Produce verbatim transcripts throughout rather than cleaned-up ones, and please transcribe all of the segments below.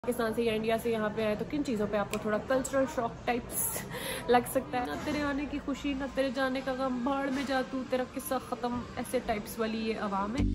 पाकिस्तान से या इंडिया से यहाँ पे आए तो किन चीज़ों पे आपको थोड़ा कल्चरल शॉक टाइप्स लग सकता है। ना तेरे आने की खुशी ना तेरे जाने का गम, भाड़ में जा तू तेरा किस्सा ख़त्म, ऐसे टाइप्स वाली ये आवाम है।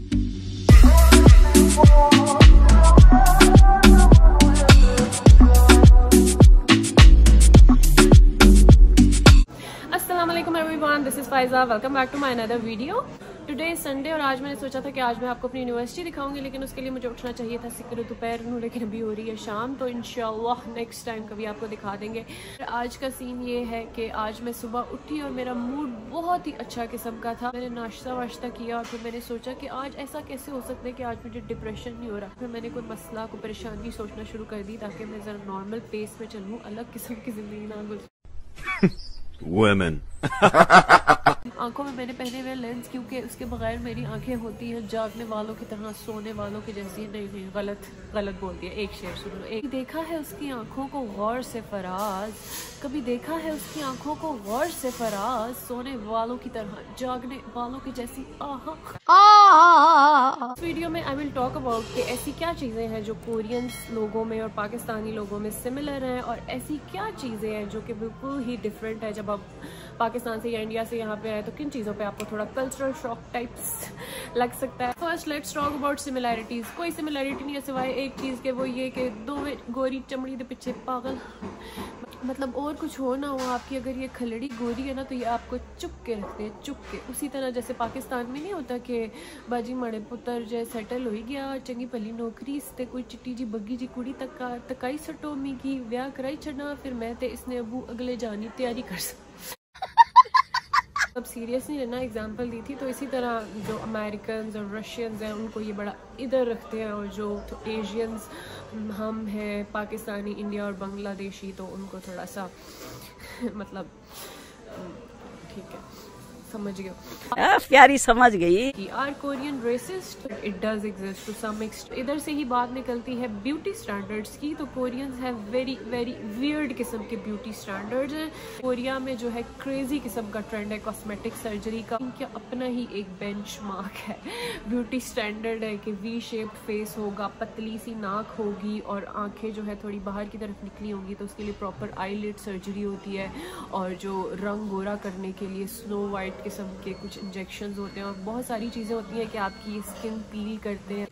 अस्सलाम वालेकुम everyone, this is Faiza, welcome back to my another video. Today is Sunday और आज मैंने सोचा था कि आज मैं आपको अपनी यूनिवर्सिटी दिखाऊंगी, लेकिन उसके लिए मुझे उठना चाहिए था सिक्र दोपहर नू, लेकिन अभी हो रही है शाम, तो इंशाल्लाह नेक्स्ट टाइम कभी आपको दिखा देंगे। आज का सीन ये है कि आज मैं सुबह उठी और मेरा मूड बहुत ही अच्छा किस्म का था। मैंने नाश्ता वाश्ता किया और फिर मैंने सोचा कि आज ऐसा कैसे हो सकता है कि आज मुझे डिप्रेशन नहीं हो रहा। फिर मैंने कोई मसला को परेशानी सोचना शुरू कर दी ताकि मैं ज़रा नॉर्मल पेस में चलूँ, अलग किस्म की ज़िंदगी ना गुजरूं। Women. आंखों में मैंने पहने हुए लेंस, क्योंकि उसके बगैर मेरी आंखें होती हैं जागने वालों की तरह, सोने वालों की जैसी। नहीं नहीं गलत गलत बोल दिया। एक शेर सुनो। एक देखा है उसकी आंखों को गौर से फराज, कभी देखा है उसकी आंखों को गौर से फराज, सोने वालों की तरह जागने वालों की जैसी। आहा। इस वीडियो में आई विल टॉक अबाउट कि ऐसी क्या चीज़ें हैं जो कोरियंस लोगों में और पाकिस्तानी लोगों में सिमिलर हैं, और ऐसी क्या चीज़ें हैं जो कि बिल्कुल ही डिफरेंट है। जब आप पाकिस्तान से या इंडिया से यहाँ पे आए तो किन चीज़ों पे आपको थोड़ा कल्चरल शॉक टाइप्स लग सकता है। First let's talk about similarities. कोई सिमिलैरिटी नहीं है सिवाय एक चीज़ के, वो ये कि दो गोरी चमड़ी के पीछे पागल, मतलब और कुछ हो ना हो आपकी, अगर ये खलड़ी गोरी है ना तो ये आपको चुप के रखते हैं, चुप के। उसी तरह जैसे पाकिस्तान में नहीं होता कि बाजी माड़े पुत्र जो सेटल हो गया, चंगी भली नौकरी से कोई चिट्टी जी बग्गी जी कुड़ी तक तकाई सटो मी की ब्याह कराई छड़ना, फिर मैं ते इसने अबू अगले जानी तैयारी कर सकती। अब सीरियस नहीं रहना, एग्जांपल दी थी। तो इसी तरह जो अमेरिकन और रशियंस हैं उनको ये बड़ा इधर रखते हैं, और जो तो एशियंस हम हैं पाकिस्तानी, इंडिया और बांग्लादेशी, तो उनको थोड़ा सा मतलब ठीक है, समझ गए प्यारी समझ गई। Are Korean racist? It does exist to some extent. इधर से ही बात निकलती है ब्यूटी स्टैंडर्ड्स की। तो Koreans have very very weird किस्म के ब्यूटी स्टैंडर्ड्स हैं। कोरिया में जो है क्रेजी किस्म का ट्रेंड है कॉस्मेटिक सर्जरी का। इनका अपना ही एक बेंचमार्क है, ब्यूटी स्टैंडर्ड है कि वी शेप्ड फेस होगा, पतली सी नाक होगी और आंखें जो है थोड़ी बाहर की तरफ निकली होंगी, तो उसके लिए प्रॉपर आईलिड सर्जरी होती है। और जो रंग गोरा करने के लिए स्नो वाइट किस्म के कुछ इंजेक्शंस होते हैं, और बहुत सारी चीज़ें होती हैं कि आपकी स्किन पील करते हैं,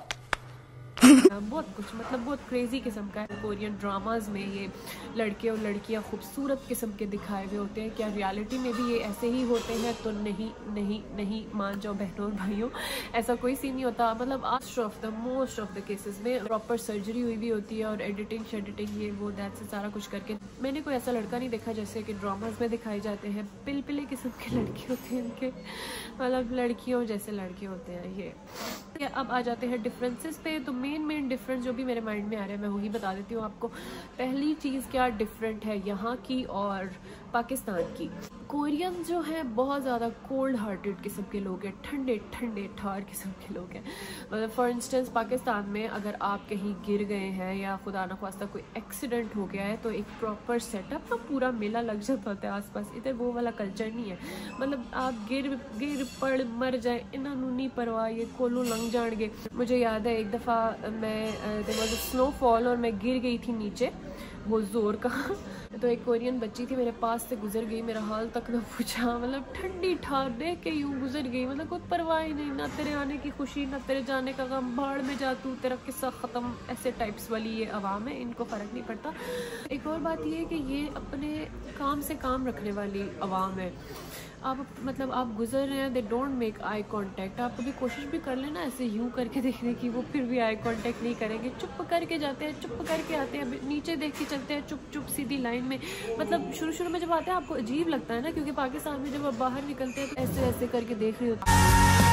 बहुत कुछ, मतलब बहुत क्रेजी किस्म का है। कोरियन ड्रामाज में ये लड़के और लड़कियां खूबसूरत किस्म के दिखाए हुए होते हैं। क्या रियलिटी में भी ये ऐसे ही होते हैं? तो नहीं नहीं नहीं, मान जाओ बहनों और भाइयों, ऐसा कोई सीन नहीं होता। मतलब आज of the most of the cases में प्रॉपर सर्जरी हुई भी होती है, और एडिटिंग शेडिटिंग ये वो दैट से सारा कुछ करके। मैंने कोई ऐसा लड़का नहीं देखा जैसे कि ड्रामाज में दिखाए जाते हैं। पिल पिले किस्म के लड़के होते हैं इनके, मतलब लड़कियों जैसे लड़के होते हैं ये। अब आ जाते हैं डिफरेंसेस पे। तो मेन मेन डिफरेंस जो भी मेरे माइंड में आ रहे हैं मैं वही बता देती हूँ आपको। पहली चीज़ क्या डिफरेंट है यहाँ की और पाकिस्तान की। कोरियन जो है बहुत ज़्यादा कोल्ड हार्टेड किस्म के लोग हैं, ठंडे ठंडे ठार किस्म के लोग हैं। मतलब फॉर इंस्टेंस पाकिस्तान में अगर आप कहीं गिर गए हैं या खुदा न खास्ता कोई एक्सीडेंट हो गया है तो एक प्रॉपर सेटअप का पूरा मेला लग जाता होता है आसपास। इधर वो वाला कल्चर नहीं है। मतलब आप गिर गिर पड़ मर जाए इन्होंने नहीं परवाह, ये कोलों लंघ जाएंगे। मुझे याद है एक दफ़ा मैं देयर वाज अ स्नोफॉल और मैं गिर गई थी नीचे, वो जोर का। तो एक कोरियन बच्ची थी मेरे पास से गुजर गई, मेरा हाल तक ना पूछा, मतलब ठंडी ठार देख के यूं गुजर गई, मतलब कोई परवाह ही नहीं, ना तेरे आने की खुशी ना तेरे जाने का गम, भाड़ में जा तू तेरा किस्सा ख़त्म, ऐसे टाइप्स वाली ये आवाम है, इनको फ़र्क नहीं पड़ता। एक और बात ये है कि ये अपने काम से काम रखने वाली आवाम है। आप मतलब आप गुजर रहे हैं, they don't make eye contact. आप कभी कोशिश भी कर लेना ऐसे यूं करके देखने की, वो फिर भी आई कांटेक्ट नहीं करेंगे, चुप करके जाते हैं, चुप करके आते हैं, नीचे देख के चलते हैं, चुप चुप सीधी लाइन में। मतलब शुरू शुरू में जब आते हैं आपको अजीब लगता है ना, क्योंकि पाकिस्तान में जब आप बाहर निकलते हैं तो ऐसे ऐसे करके देख रही होती है।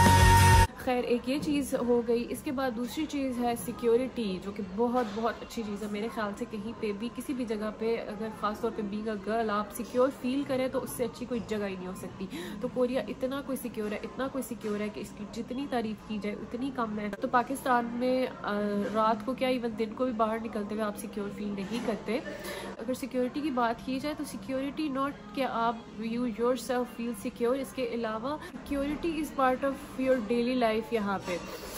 खैर एक ये चीज़ हो गई। इसके बाद दूसरी चीज़ है सिक्योरिटी, जो कि बहुत बहुत अच्छी चीज़ है मेरे ख्याल से। कहीं पे भी किसी भी जगह पे अगर ख़ास तौर पे बीइंग अ गर्ल आप सिक्योर फील करें तो उससे अच्छी कोई जगह ही नहीं हो सकती। तो कोरिया इतना कोई सिक्योर है, इतना कोई सिक्योर है कि इसकी जितनी तारीफ़ की जाए उतनी कम है। तो पाकिस्तान में आ, रात को क्या इवन दिन को भी बाहर निकलते हुए आप सिक्योर फील नहीं करते। अगर सिक्योरिटी की बात की जाए तो सिक्योरिटी नॉट कि आप you yourself feel secure, इसके अलावा security is part of your daily life. यहाँ पे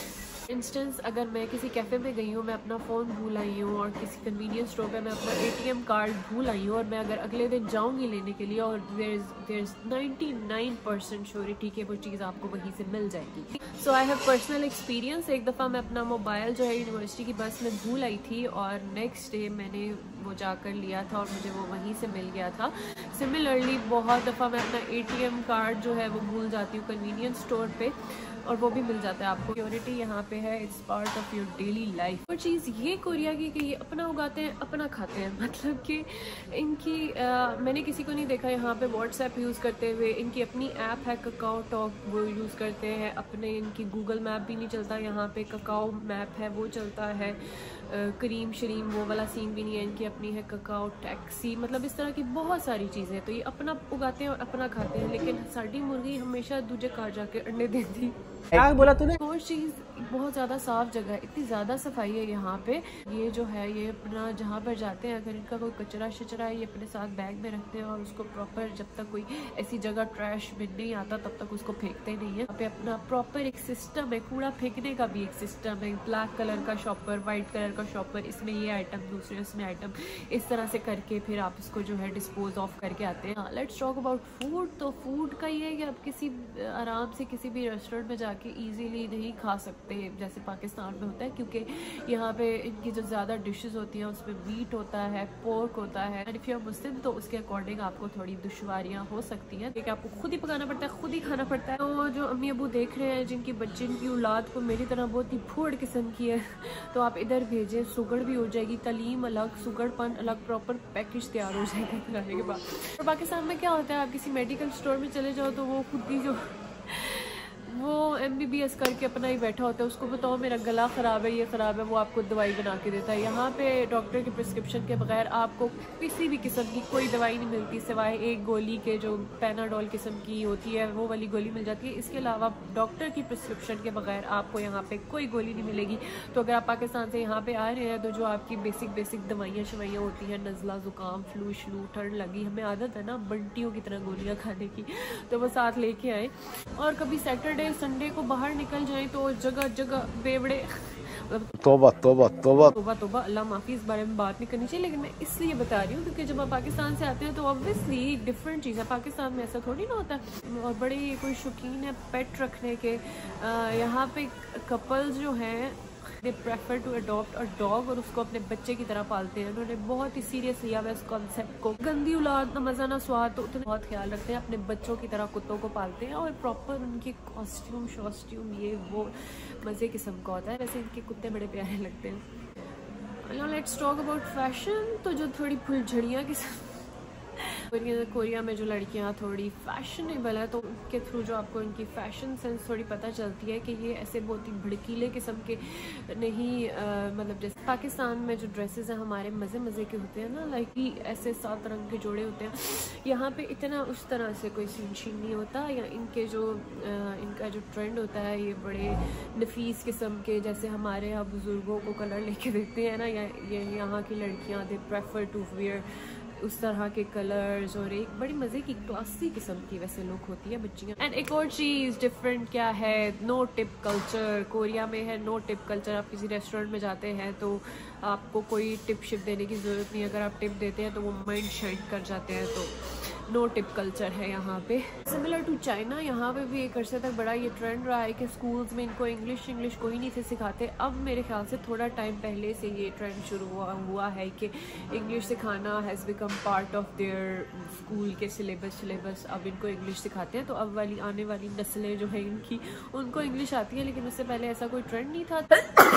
इंस्टेंस अगर मैं किसी कैफ़े में गई हूँ, मैं अपना फ़ोन भूल आई हूँ और किसी कन्वीनियंस स्टोर पे मैं अपना एटीएम कार्ड भूल आई हूँ और मैं अगर अगले दिन जाऊँगी लेने के लिए और there is there is ninety nine percent surety कि वो चीज़ आपको वहीं से मिल जाएगी। So I have personal experience. एक दफ़ा मैं अपना मोबाइल जो है यूनिवर्सिटी की बस में भूल आई थी और नेक्स्ट डे मैंने वो जाकर लिया था और मुझे वो वहीं से मिल गया था। सिमिलरली बहुत दफ़ा मैं अपना एटीएम कार्ड जो है वो भूल जाती हूँ कन्वीनियंस स्टोर पे और वो भी मिल जाता है आपको। सिक्योरिटी यहाँ पे है, it's part of your daily life. और चीज़ ये कोरिया की कि ये अपना उगाते हैं अपना खाते हैं, मतलब कि इनकी आ, मैंने किसी को नहीं देखा यहाँ पे व्हाट्सएप यूज़ करते हुए। इनकी अपनी ऐप है ककाओ टॉक, वो यूज़ करते हैं अपने। इनकी गूगल मैप भी नहीं चलता यहाँ पे, ककाओ मैप है वो चलता है। करीम शरीम वो वाला सीन भी नहीं है। इनकी अपनी है ककाओ टैक्सी, मतलब इस तरह की बहुत सारी चीज़ें। तो ये अपना उगाते हैं और अपना खाते हैं। लेकिन साड़ी मुर्गी हमेशा दूजे कार जाके अंडे देती। क्या बोला तूने? और चीज़ बहुत ज़्यादा साफ जगह है, इतनी ज़्यादा सफाई है यहाँ पे। ये जो है ये अपना जहाँ पर जाते हैं अगर इनका कोई कचरा शचरा है ये अपने साथ बैग में रखते हैं और उसको प्रॉपर, जब तक कोई ऐसी जगह ट्रैश बिन नहीं आता तब तक उसको फेंकते नहीं है। यहाँ पे अपना प्रॉपर एक सिस्टम है, कूड़ा फेंकने का भी एक सिस्टम है। ब्लैक कलर का शॉपर, वाइट कलर का शॉपर, इसमें ये आइटम, दूसरे इसमें आइटम, इस तरह से करके फिर आप इसको जो है डिस्पोज ऑफ करके आते हैं। Let's talk about food. तो फूड का ये है कि आप किसी आराम से किसी भी रेस्टोरेंट में जाके ईजीली नहीं खा सकते जैसे पाकिस्तान में होता है, क्योंकि यहाँ पे इनकी जो ज़्यादा डिशेस होती हैं उसमें मीट होता है, पोर्क होता है। And if you are Muslim तो उसके अकॉर्डिंग आपको थोड़ी दुश्वारियाँ हो सकती हैं, क्योंकि आपको खुद ही पकाना पड़ता है, खुद ही खाना पड़ता है। तो जो अम्मी अबू देख रहे हैं जिनकी बच्चे की औलाद को मेरी तरह बहुत ही फूड किस्म की है, तो आप इधर भेजें, सुगड़ भी हो जाएगी, तलीम अलग, सुगड़पन अलग, प्रॉपर पैकेज तैयार हो जाएगा खाने के बाद। और पाकिस्तान में क्या होता है, आप किसी मेडिकल स्टोर में चले जाओ तो वो खुद ही जो वो एम बी बी एस करके अपना ही बैठा होता है, उसको बताओ मेरा गला ख़राब है, ये ख़राब है, वो आपको दवाई बना के देता है। यहाँ पे डॉक्टर की प्रिस्क्रिप्शन के बगैर आपको किसी भी किस्म की कोई दवाई नहीं मिलती, सिवाय एक गोली के जो पैनाडोल किस्म की होती है वो वाली गोली मिल जाती है। इसके अलावा डॉक्टर की प्रिस्क्रिप्शन के बगैर आपको यहाँ पे कोई गोली नहीं मिलेगी। तो अगर आप पाकिस्तान से यहाँ पे आ रहे हैं तो जो आपकी बेसिक बेसिक दवाइयाँ शवाइयाँ होती हैं, नज़ला ज़ुकाम, फ्लू शलू, ठंड लगी, हमें आदत है ना बंटियों की तरह गोलियाँ खाने की, तो वो साथ लेके आए। और कभी सैटरडे संडे को बाहर निकल जाए तो जगह जगह बेवड़े, तौबा तौबा तौबा तौबा तौबा, अल्लाह माफी, इस बारे में बात नहीं करनी चाहिए, लेकिन मैं इसलिए बता रही हूँ क्योंकि जब आप पाकिस्तान से आते हैं तो ऑब्वियसली डिफरेंट चीज़ है। पाकिस्तान में ऐसा थोड़ी ना होता है। और बड़े कोई शौकीन है पेट रखने के। यहाँ पे कपल्स जो हैं they prefer to adopt a dog और उसको अपने बच्चे की तरह पालते हैं। उन्होंने बहुत ही सीरियस लिया हुआ इस कॉन्सेप्ट को। गंदी औलाद ना मज़ा ना स्वाद, तो उतना बहुत ख्याल रखते हैं, अपने बच्चों की तरह कुत्तों को पालते हैं और प्रॉपर उनके कॉस्ट्यूम शॉस्ट्यूम ये वो मज़े किस्म का होता है। वैसे इनके कुत्ते बड़े प्यारे लगते हैं। Now let's talk about fashion. तो जो थोड़ी फुलझड़ियाँ किस्म कोरिया में जो लड़कियां थोड़ी फैशनेबल है तो उनके थ्रू जो आपको इनकी फैशन सेंस थोड़ी पता चलती है कि ये ऐसे बहुत ही भड़कीले किस्म के नहीं, आ, मतलब जैसे पाकिस्तान में जो ड्रेसेस हैं हमारे मज़े मज़े के होते हैं ना, लाइक कि ऐसे सात रंग के जोड़े होते हैं। यहाँ पे इतना उस तरह से कोई सीन शीन नहीं होता। या इनके जो आ, इनका जो ट्रेंड होता है ये बड़े नफीस किस्म के, जैसे हमारे यहाँ बुज़ुर्गों को कलर लेके देते हैं ना, या ये यहाँ की लड़कियाँ दे प्रेफर टू वियर उस तरह के कलर्स और एक बड़ी मज़े की क्लासी किस्म की वैसे लुक होती है बच्चियाँ। एंड एक और चीज़ डिफरेंट क्या है, नो टिप कल्चर। कोरिया में है नो टिप कल्चर। आप किसी रेस्टोरेंट में जाते हैं तो आपको कोई टिप शिप देने की ज़रूरत नहीं। अगर आप टिप देते हैं तो वो माइंड शाइंड कर जाते हैं। तो नो टिप कल्चर है यहाँ पे। सिमिलर टू चाइना, यहाँ पे भी एक अर्से तक बड़ा ये ट्रेंड रहा है कि स्कूल्स में इनको इंग्लिश इंग्लिश कोई नहीं थे सिखाते। अब मेरे ख्याल से थोड़ा टाइम पहले से ये ट्रेंड शुरू हुआ हुआ है कि इंग्लिश सिखाना has become part of their school के सिलेबस सिलेबस अब इनको इंग्लिश सिखाते हैं। तो अब वाली आने वाली नस्लें जो है इनकी, उनको इंग्लिश आती है, लेकिन उससे पहले ऐसा कोई ट्रेंड नहीं था।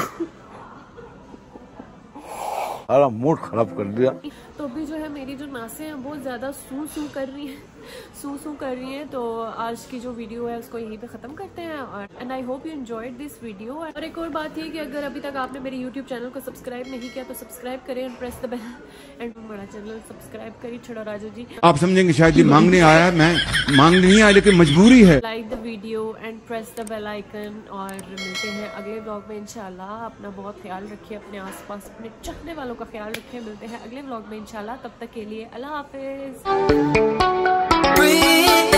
सारा मूड खराब कर दिया। तो अभी जो है मेरी जो नासें हैं बहुत ज़्यादा सू सू कर रही हैं, सू सू कर रही हैं। तो आज की जो वीडियो है उसको यहीं पे ख़त्म करते हैं। और and I hope you enjoyed this video. और एक और बात है कि अगर अभी तक आपने मेरे यूट्यूब चैनल को सब्सक्राइब नहीं किया तो सब्सक्राइब करें and press the bell and मेरा चैनल सब्सक्राइब करिए। छोड़ो राजू जी, आप समझेंगे शायद ये मांगने आया है, मैं मांगने नहीं आया लेकिन मजबूरी है। Like the video and press the bell icon. और मिलते हैं अगले ब्लॉग में इंशाल्लाह। अपना बहुत ख्याल रखिए, अपने आसपास अपने चाहने वालों का ख्याल रखिए। मिलते हैं अगले ब्लॉग में इंशाल्लाह। तब तक के लिए अल्लाह हाफिज।